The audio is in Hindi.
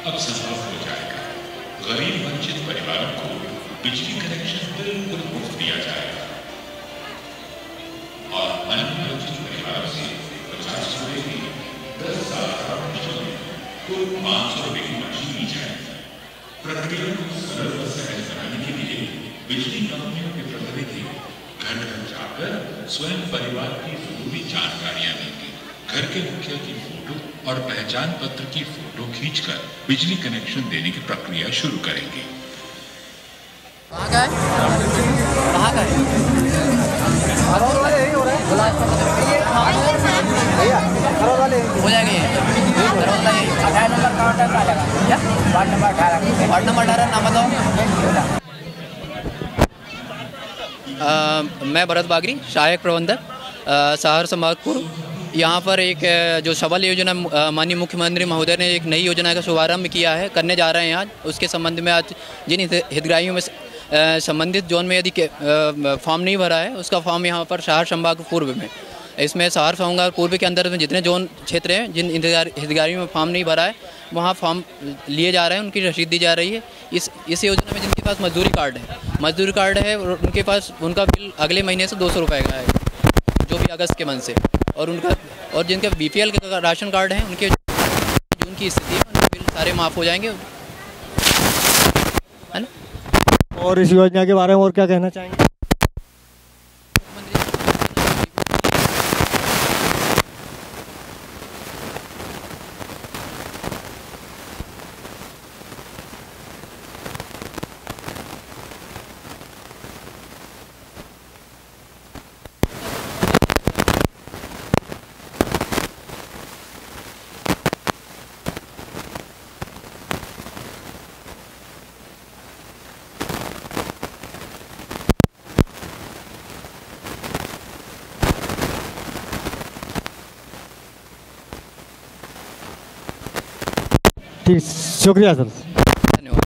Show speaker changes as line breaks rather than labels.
अब संभव हो जाएगा। गरीब वंचित परिवारों को बिजली कनेक्शन बिल्कुल मुफ्त दिया जाएगा और अन्य वंचित परिवारों से 50 रुपए की 10 साल कुल 500 रुपए की मशीन ली जाएगी। प्रक्रिया को सरल व सहज बनाने के लिए बिजली कंपनियों के प्रतिनिधि घर घर जाकर स्वयं परिवार की जरूरी जानकारियां लेंगे। घर के मुखिया की फोटो और पहचान पत्र की फोटो खींचकर बिजली कनेक्शन देने की प्रक्रिया शुरू करेंगे।
कहाँ का है? कहाँ का है? हो जाएगा ये। वार्ड नंबर 18 नाम बताओ। मैं भरत बागरी, सहायक प्रबंधक सहरसा माधपुर। यहाँ पर एक जो सबल योजना माननीय मुख्यमंत्री महोदय ने एक नई योजना का शुभारंभ किया है, करने जा रहे हैं आज। उसके संबंध में आज जिन हितग्राहियों में संबंधित जोन में यदि फॉर्म नहीं भरा है, उसका फॉर्म यहाँ पर सहरसा संभाग पूर्व में, इसमें सहरसा संभाग पूर्व के अंदर में जितने जोन क्षेत्र हैं जिन हितग्राहियों में फॉर्म नहीं भरा है, वहाँ फॉर्म लिए जा रहे हैं, उनकी रसीद दी जा रही है। इस योजना में जिनके पास मजदूरी कार्ड है उनके पास उनका बिल अगले महीने से 200 रुपये का है, जो भी अगस्त के मंथ से। और जिनके BPL का राशन कार्ड है, उनके जो उनकी स्थिति है, उनके बिल सारे माफ़ हो जाएंगे, है ना।
और इस योजना के बारे में और क्या कहना चाहेंगे? ठीक, शुक्रिया सर।